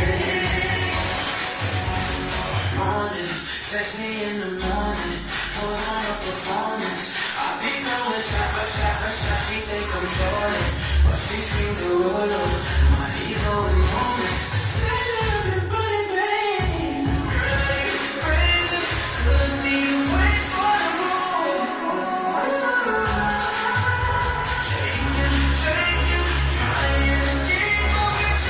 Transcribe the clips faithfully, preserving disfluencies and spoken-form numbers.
Morning, text me in the morning, put on a performance. I be going shot for shot for shot, she think I'm Jordan, but she screams the ruler, my ego enormous. Feel everybody, babe, girl, you crazy, couldn't even wait for the move. Shaking, shaking, trying to keep up with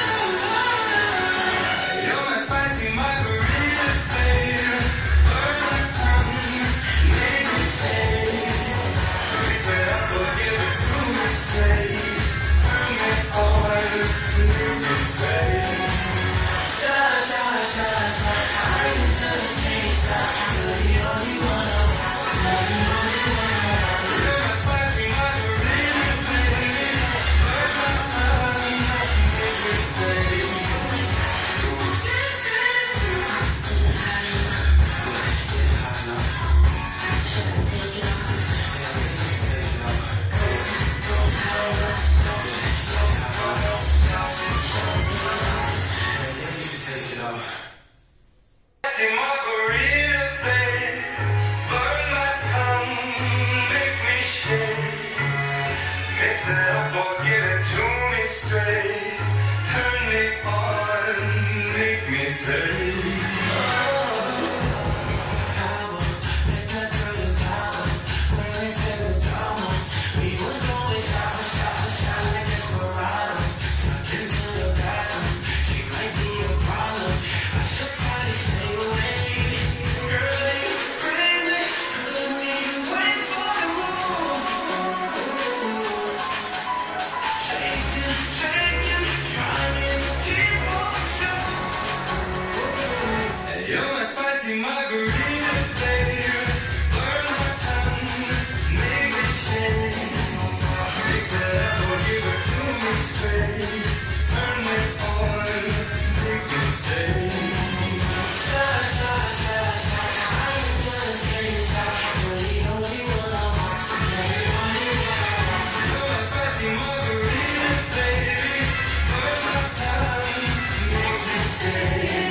you. You're my spicy margarita, babe, burn my tongue, make me shake. Mix it up or give it to me straight. Turn me on, make me say. Shot, shot, shot, shot, I just can't stop. You're the only one I want. You're my spicy margarita, baby. Burn my tongue, make me say. This is you. It's hot enough. Should I take it off? Spicy margarita, babe, burn my tongue, make me shake. Mix it up or give it to me straight. Turn me on, make me say. Power, make that girl a power. Where is the drama? We was going shot for shot for shot like Desperado. Stuck into the bathroom, she might be a problem. I should probably stay away. Girl, you crazy, couldn't even wait for the move. Shaking, shaking, trying to keep up with you. You're my spicy margarita, babe. Burn my tongue, make me shake. Mix it up or give it to me straight. Turn me on, make me say. Shot, shot, shot, shot, I just can't stop. You're the only one I want. You're my spicy margarita, baby. Burn my tongue, make me say.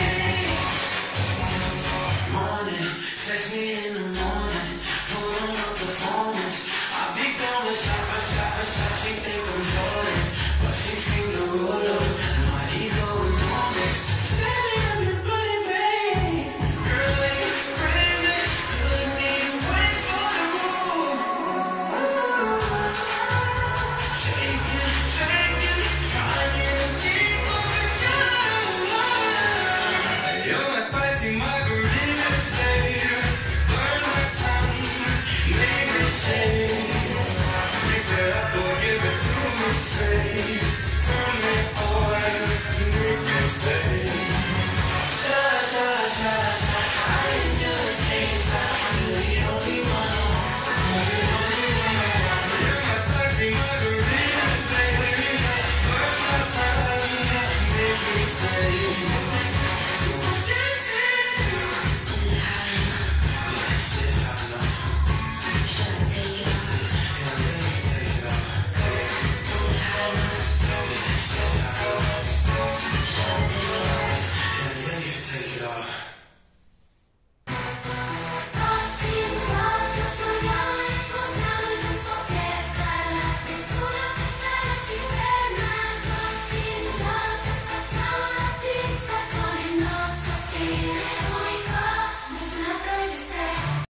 Morning, text me in the morning, put on a performance. I be going shot for shot for shot, she think I'm Jordan, but she screams the ruler, my ego enormous. Feel everybody, babe, girl, you crazy, couldn't even wait for the move. Shaking, shaking, trying to keep up with you. You're my spicy margarita.